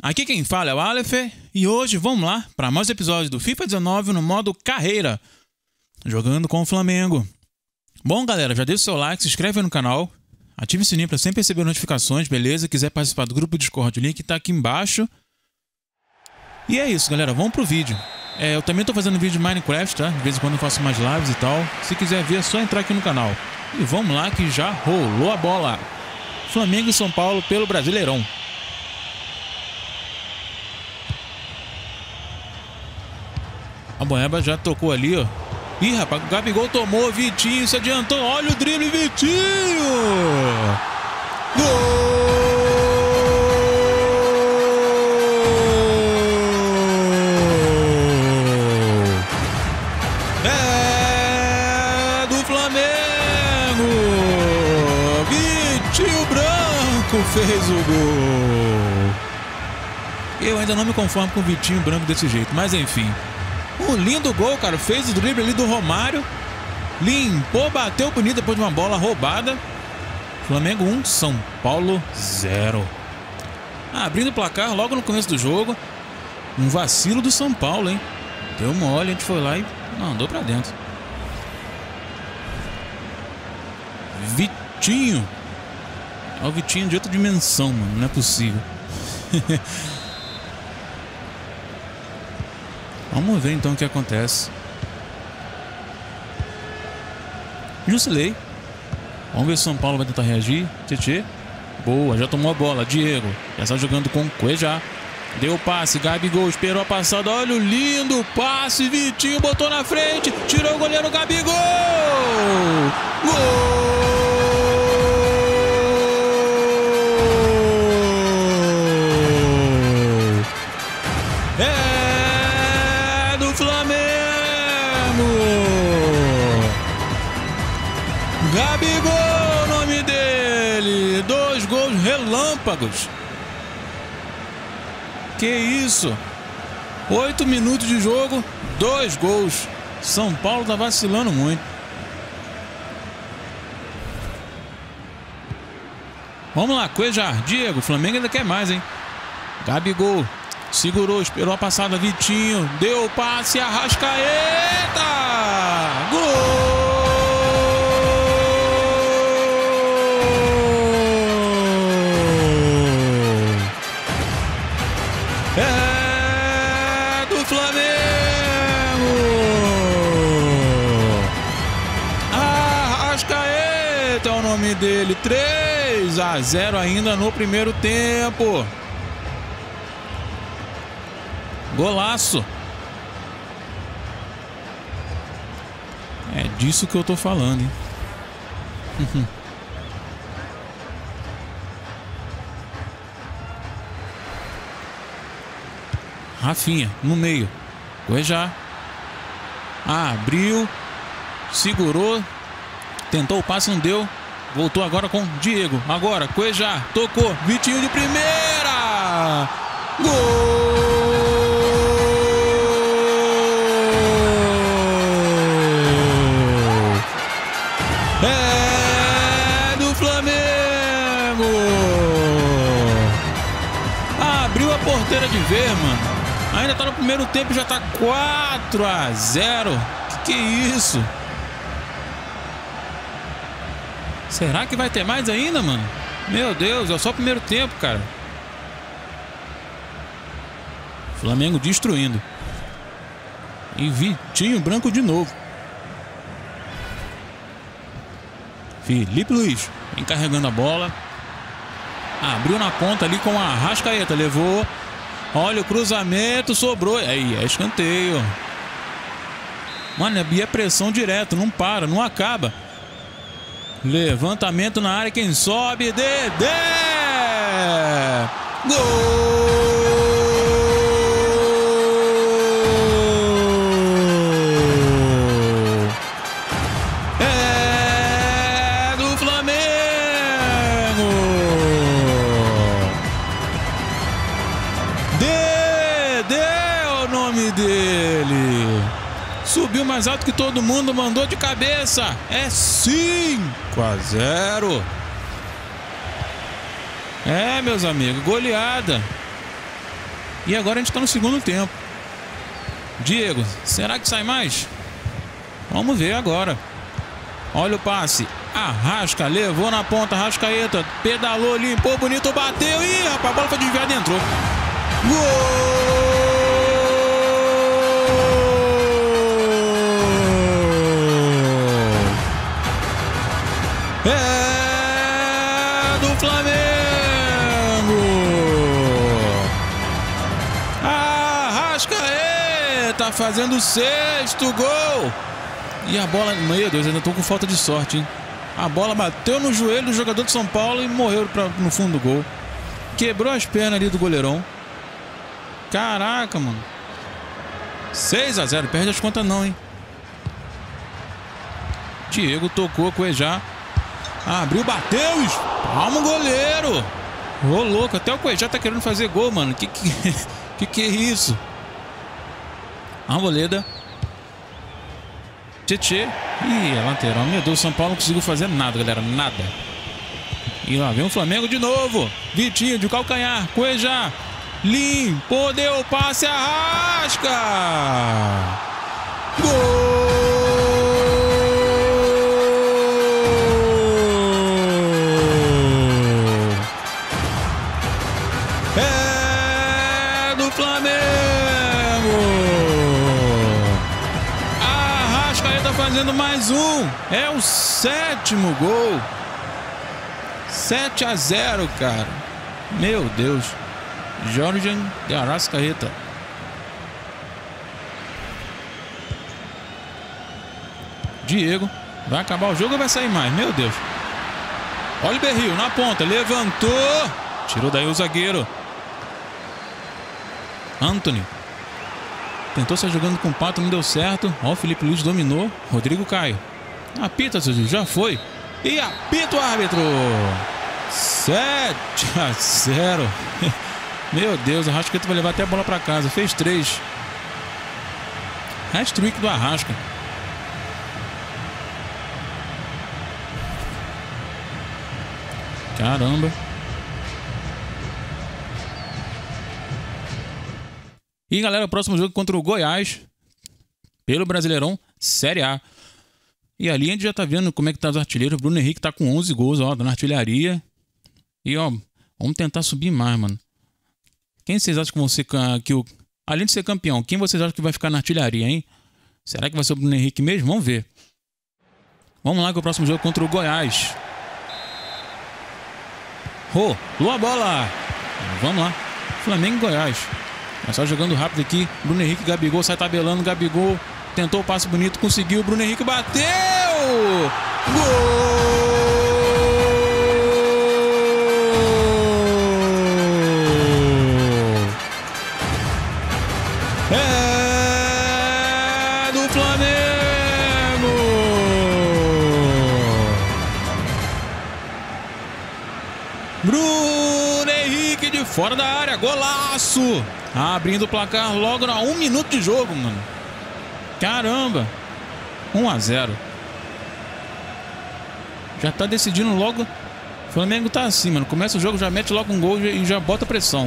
Aqui quem fala é o Aleph e hoje vamos lá para mais um episódio do FIFA 19 no modo carreira, jogando com o Flamengo. Bom galera, já deixa o seu like, se inscreve aí no canal, ative o sininho para sempre receber notificações, beleza? Quiser participar do grupo Discord, o link tá aqui embaixo. E é isso galera, vamos pro vídeo. Eu também tô fazendo vídeo de Minecraft, tá? De vez em quando eu faço mais lives e tal. Se quiser ver é só entrar aqui no canal. E vamos lá que já rolou a bola. Flamengo e São Paulo pelo Brasileirão. A Boeba já tocou ali, ó. Ih, rapaz, o Gabigol tomou, Vitinho se adiantou. Olha o drible, Vitinho! Gol! É do Flamengo! Vitinho Branco fez o gol. Eu ainda não me conformo com o Vitinho Branco desse jeito, mas enfim. Um lindo gol, cara. Fez o drible ali do Romário. Limpou, bateu bonito depois de uma bola roubada. Flamengo 1, São Paulo 0. Abrindo o placar logo no começo do jogo. Um vacilo do São Paulo, hein? Deu mole, a gente foi lá e mandou pra dentro. Vitinho. É o Vitinho de outra dimensão, mano. Não é possível. Vamos ver então o que acontece. Jusilei. Vamos ver se o São Paulo vai tentar reagir. Tietê. Boa, já tomou a bola. Diego. Já está jogando com Cuejá. Deu passe. Gabigol esperou a passada. Olha o lindo passe. Vitinho botou na frente. Tirou o goleiro Gabigol. Gol! Gabigol, o nome dele. 2 gols relâmpagos. Que isso? 8 minutos de jogo, 2 gols. São Paulo tá vacilando muito. Vamos lá, Cuejá, Diego. O Flamengo ainda quer mais, hein? Gabigol segurou, esperou a passada. Vitinho deu o passe. Arrascaeta. Gol! É do Flamengo! Arrascaeta é o nome dele. 3-0 ainda no primeiro tempo. Golaço. É disso que eu tô falando, hein? Rafinha, no meio. Cuejá. Abriu. Segurou. Tentou o passe, não deu. Voltou agora com Diego. Agora, Cuejá. Tocou. Vitinho de primeira. Gol! É do Flamengo! Abriu a porteira de ver, mano. Ainda tá no primeiro tempo e já tá 4-0. Que é isso? Será que vai ter mais ainda, mano? Meu Deus, é só o primeiro tempo, cara. Flamengo destruindo. E Vitinho Branco de novo. Felipe Luiz encarregando a bola. Abriu na ponta ali com a Arrascaeta. Levou. Olha o cruzamento, sobrou. Aí, é escanteio. Mano, é pressão direto, não para, não acaba. Levantamento na área, quem sobe? Dedé! Gol! É do Flamengo! Dedé é o nome dele. Subiu mais alto que todo mundo, mandou de cabeça. É 5-0. É, meus amigos, goleada. E agora a gente tá no segundo tempo. Diego, será que sai mais? Vamos ver agora. Olha o passe. Arrasca, levou na ponta, Arrascaeta, pedalou, limpou, bonito, bateu. Ih, rapaz, a bola foi desviada e entrou. Gol! É do Flamengo! Arrascaeta fazendo o sexto gol! E a bola, meu Deus, ainda tô com falta de sorte, hein? A bola bateu no joelho do jogador de São Paulo e morreu no fundo do gol. Quebrou as pernas ali do goleirão. Caraca, mano. 6-0, perde as contas não, hein? Diego tocou, Cuejá. Abriu, bateu. Calma o goleiro. Ô, louco, até o Cuejá tá querendo fazer gol, mano. Que é isso? Arboleda. Tietê. Ih, é lateral. Meu Deus, São Paulo não conseguiu fazer nada, galera. Nada. E lá vem o Flamengo de novo. Vitinho de calcanhar. Cuejá. Limpo. Deu o passe. Arrasca. Gol. É do Flamengo. Fazendo mais um. É o 7º gol. 7-0, cara. Meu Deus. Jorge de Arrascaeta. Diego. Vai acabar o jogo ou vai sair mais? Meu Deus. Olha o Berril na ponta. Levantou. Tirou daí o zagueiro. Antony. Tentou sair jogando com o Pato, não deu certo. Ó, o Felipe Luiz dominou. Rodrigo Caio. Apita, Suzy, já foi. E apita o árbitro. 7-0. Meu Deus, o Arrascaeta vai levar até a bola pra casa. Fez 3. Hat-trick do Arrasca. Caramba. E galera, o próximo jogo contra o Goiás, pelo Brasileirão Série A. E ali a gente já tá vendo como é que tá os artilheiros. O Bruno Henrique tá com 11 gols, ó, na artilharia. E ó, vamos tentar subir mais, mano. Quem vocês acham que vão ser, além de ser campeão, quem vocês acham que vai ficar na artilharia, hein? Será que vai ser o Bruno Henrique mesmo? Vamos ver. Vamos lá com o próximo jogo contra o Goiás. Rolou a bola. Vamos lá. Flamengo e Goiás. Mas só jogando rápido aqui. Bruno Henrique, Gabigol, sai tabelando. Gabigol tentou o passe bonito, conseguiu. Bruno Henrique bateu! Gol! É do Flamengo! Bruno Henrique de fora da área, golaço! Abrindo o placar logo na 1 minuto de jogo, mano. Caramba. 1-0. Já tá decidindo logo. O Flamengo tá assim, mano. Começa o jogo, já mete logo um gol e já bota pressão.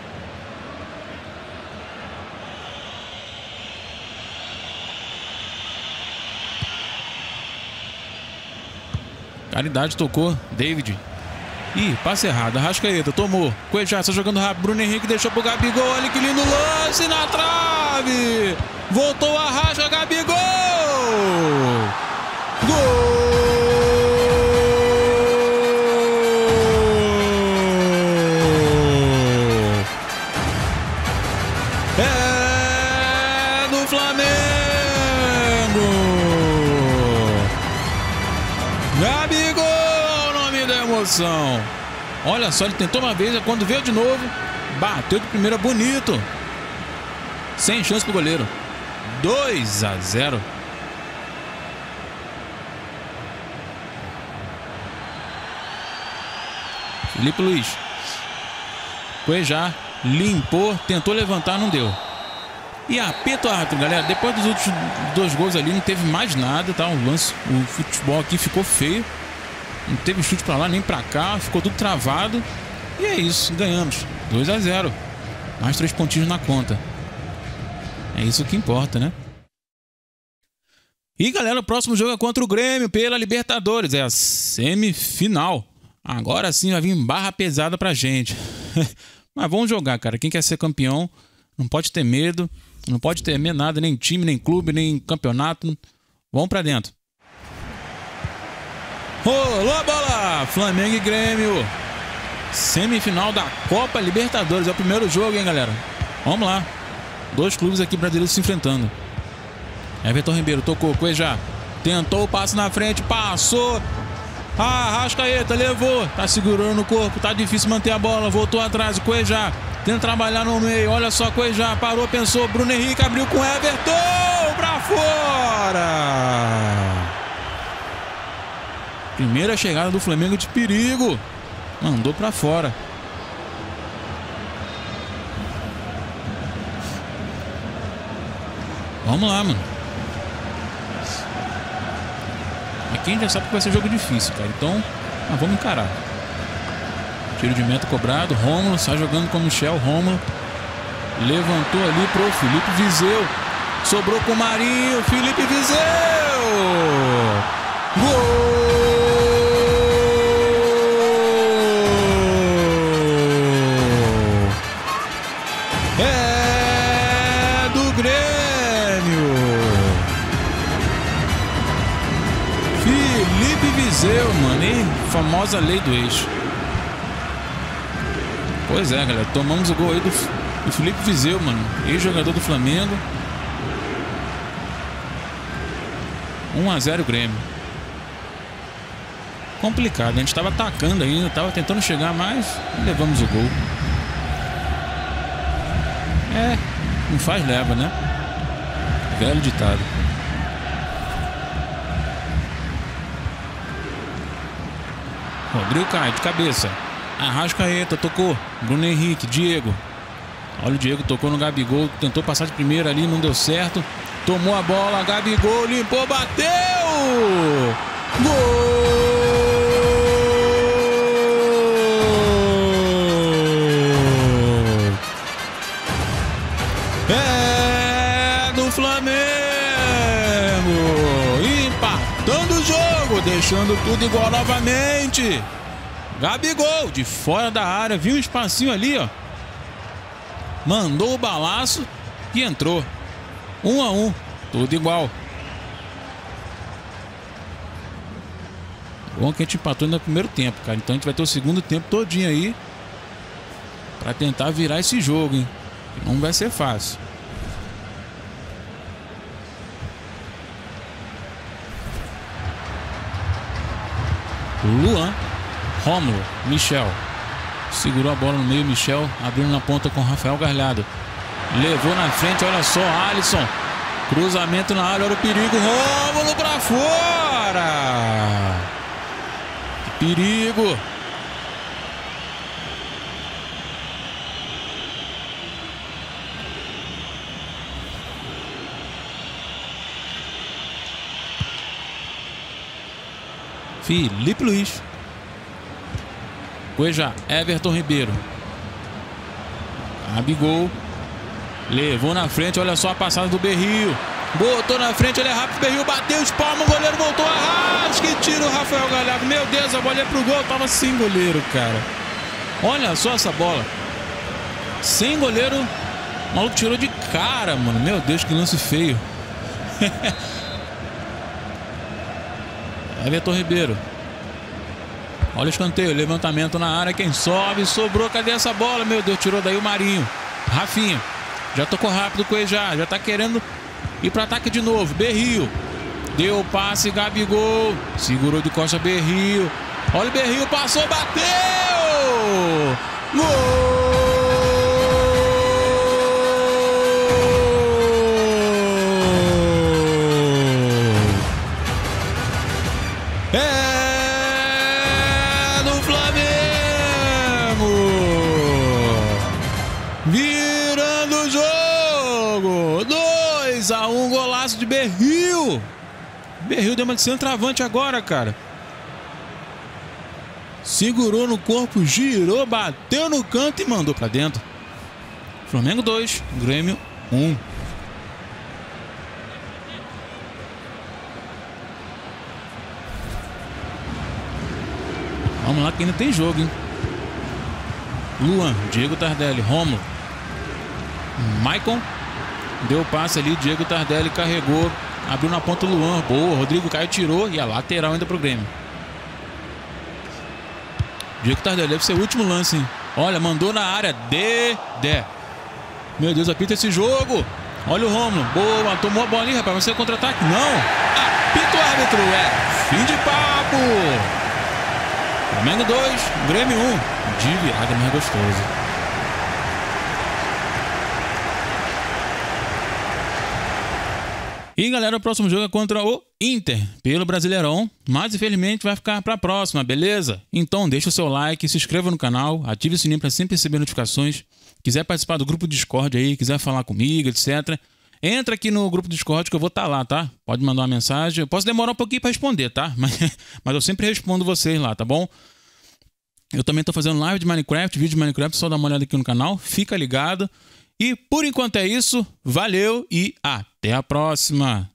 Caridade tocou. David. Ih, passe errado. Arrascaeta tomou. Cuejá só jogando rápido. Bruno Henrique deixou pro Gabigol. Olha que lindo lance na trave. Voltou a Arrasca. Gabigol. Gol. É do Flamengo. Gabigol, nome da emoção. Olha só, ele tentou uma vez, quando veio de novo, bateu de primeira bonito. Sem chance pro goleiro. 2-0. Felipe Luiz. Cuejá limpou, tentou levantar, não deu. E apita o árbitro, galera. Depois dos últimos 2 gols ali, não teve mais nada, tá? O futebol aqui ficou feio. Não teve chute pra lá nem pra cá, ficou tudo travado. E é isso, ganhamos. 2-0. Mais 3 pontinhos na conta. É isso que importa, né? E galera, o próximo jogo é contra o Grêmio pela Libertadores. É a semifinal. Agora sim vai vir barra pesada pra gente. Mas vamos jogar, cara. Quem quer ser campeão não pode ter medo. Não pode temer nada, nem time, nem clube, nem campeonato. Vamos pra dentro. Rolou a bola! Flamengo e Grêmio. Semifinal da Copa Libertadores. É o primeiro jogo, hein, galera? Vamos lá. 2 clubes aqui brasileiros se enfrentando. Everton Ribeiro tocou, Cuejá. Tentou o passe na frente, passou. Arrascaeta levou. Tá segurando no corpo, tá difícil manter a bola. Voltou atrás, o Cuejá. Tenta trabalhar no meio, olha só, Cuejá. Parou, pensou. Bruno Henrique abriu com Everton. Pra fora. Primeira chegada do Flamengo de perigo. Mandou pra fora. Vamos lá, mano. Aqui a gente já sabe que vai ser jogo difícil, cara. Então, vamos encarar. Tiro de meta cobrado. Rômulo sai jogando com o Michel. Rômulo levantou ali pro Felipe Viseu. Sobrou com o Marinho. Felipe Viseu. Gol! É do Grêmio. Felipe Viseu, mano. E famosa lei do ex. Pois é, galera. Tomamos o gol aí do Felipe Viseu, mano. Ex-jogador do Flamengo. 1-0 Grêmio. Complicado. A gente estava atacando ainda. Estava tentando chegar mais. E levamos o gol. É. Não faz leva, né? Velho ditado. Rodrigo cai de cabeça. Arrascaeta tocou. Bruno Henrique, Diego. Olha o Diego, tocou no Gabigol. Tentou passar de primeira ali, não deu certo. Tomou a bola, Gabigol limpou, bateu! Gol! É do Flamengo! Empatando o jogo, deixando tudo igual novamente. Gabigol, de fora da área, viu um espacinho ali, ó. Mandou o balaço e entrou. 1-1, tudo igual. Bom que a gente empatou no primeiro tempo, cara. Então a gente vai ter o segundo tempo todinho aí pra tentar virar esse jogo, hein. Não vai ser fácil. Luan. Rômulo, Michel. Segurou a bola no meio, Michel abrindo na ponta com Rafael Galhardo. Levou na frente, olha só, Alisson. Cruzamento na área, olha o perigo. Rômulo pra fora. Que perigo. Felipe Luiz. Cuejá, Everton Ribeiro. Gabigol. Levou na frente, olha só a passada do Berrio. Botou na frente, ele é rápido, Berrio bateu, espalma, o goleiro voltou, que tira o Rafael Galhardo. Meu Deus, a bola é pro gol, tava sem goleiro, cara. Olha só essa bola. Sem goleiro, o maluco tirou de cara, mano. Meu Deus, que lance feio. Everton Ribeiro. Olha o escanteio, levantamento na área, quem sobe, sobrou, cadê essa bola? Meu Deus, tirou daí o Marinho. Rafinha, já tocou rápido com ele, já tá querendo ir para ataque de novo. Berrio, deu o passe, Gabigol, segurou de costa Berrio. Olha o Berrio, passou, bateu! Gol! Virando o jogo. 2-1, golaço de Berrio. Berrio deu uma de centroavante agora, cara. Segurou no corpo, girou, bateu no canto e mandou pra dentro. Flamengo 2, Grêmio 1. Vamos lá que ainda tem jogo, hein? Luan, Diego Tardelli, Rômulo, Maicon, deu o passe ali, Diego Tardelli carregou, abriu na ponta o Luan, boa, Rodrigo Caio tirou e a lateral ainda pro Grêmio. Diego Tardelli, deve ser o último lance, hein? Olha, mandou na área, Dedé. Meu Deus, apita esse jogo. Olha o Rômulo, boa, tomou a bola ali, rapaz, vai ser contra-ataque? Não, apita o árbitro, fim de papo. Flamengo 2, Grêmio 1. De virada mais gostoso. E galera, o próximo jogo é contra o Inter, pelo Brasileirão. Mas infelizmente vai ficar para a próxima, beleza? Então deixa o seu like, se inscreva no canal, ative o sininho para sempre receber notificações. Quiser participar do grupo Discord aí, quiser falar comigo, etc. Entra aqui no grupo Discord que eu vou estar lá, tá? Pode mandar uma mensagem. Eu posso demorar um pouquinho para responder, tá? Mas eu sempre respondo vocês lá, tá bom? Eu também tô fazendo live de Minecraft, vídeo de Minecraft, só dá uma olhada aqui no canal. Fica ligado. E por enquanto é isso. Valeu e até a próxima.